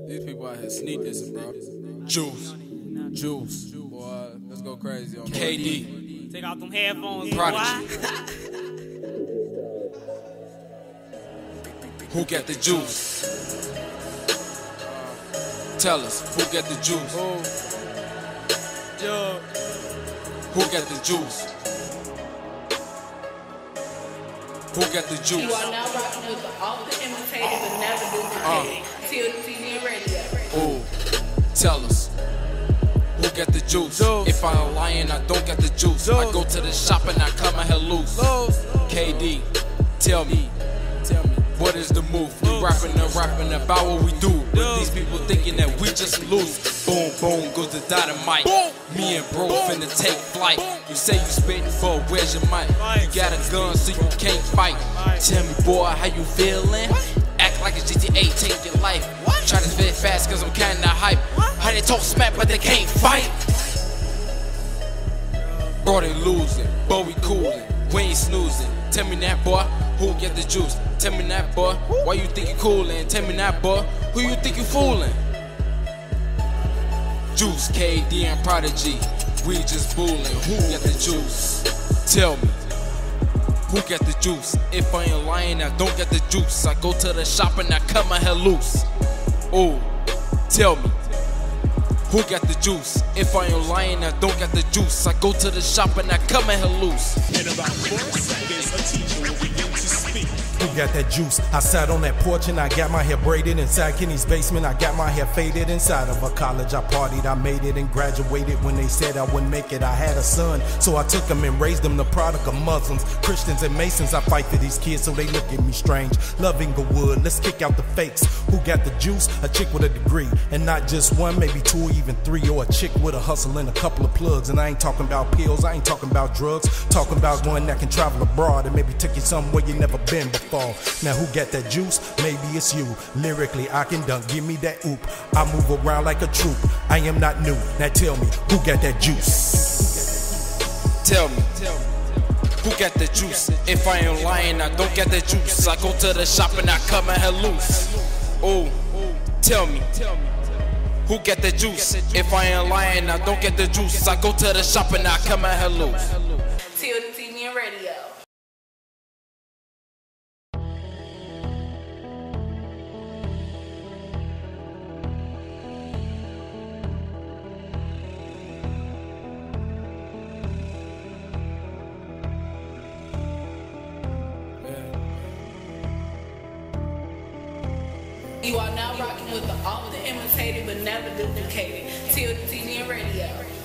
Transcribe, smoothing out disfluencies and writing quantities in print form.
These people out here sneak dissing, bro. Juice. Boy, let's go crazy on KD. Take off them headphones, Prodigy. Who got the juice? Tell us, who got the juice? Who got the juice? Who got the juice? You are now rocking with the often imitated but never duplicated. Till the TV and radio. Ooh, tell us, who got the juice? If I'm lying, I don't got the juice. I go to the shop and I cut my hair loose. KD, tell me, what is the move? We rapping about what we do, but these people thinking that we just lose. Boom, boom, goes the dynamite. Me and bro finna take flight. You say you spittin', but where's your mic? You got a gun, so you can't fight. Tell me, boy, how you feelin'? Act like it's GTA, take your life. Try to spit fast cause I'm kinda hype. How they talk smack but they can't fight? Bro, they losing, but we coolin'. We ain't snoozing. Tell me that, boy, who get the juice? Tell me that, boy, why you think you coolin'? Tell me that, boy, who you think you foolin'? Juice, KD and Prodigy, we just bullin'. Who got the juice? Tell me, who got the juice? If I ain't lying, I don't get the juice. I go to the shop and I cut my hair loose. Oh, tell me, who got the juice? If I ain't lying, I don't get the juice. I go to the shop and I cut my hair loose. In about 4 seconds, a teacher will begin to speak. Who got that juice? I sat on that porch and I got my hair braided inside Kenny's basement. I got my hair faded inside of a college. I partied, I made it and graduated. When they said I wouldn't make it, I had a son, so I took him and raised him the product of Muslims, Christians, and Masons. I fight for these kids so they look at me strange. Love Inglewood, let's kick out the fakes. Who got the juice? A chick with a degree, and not just one, maybe 2 or even 3, or a chick with a hustle and a couple of plugs. And I ain't talking about pills, I ain't talking about drugs, talking about one that can travel abroad and maybe take you somewhere you never been before. Now who got that juice? Maybe it's you. Lyrically I can dunk, give me that oop. I move around like a troop, I am not new. Now tell me, who got that juice? Tell me, who got the juice? If I ain't lying, I don't get the juice. I go to the shop and I cut my hair loose. Oh, tell me, who got the juice? If I ain't lying, I don't get the juice. I go to the shop and I cut my hair loose. Till the TV and radio. You are now rocking with the often imitated but never duplicated. Till the TV and radio.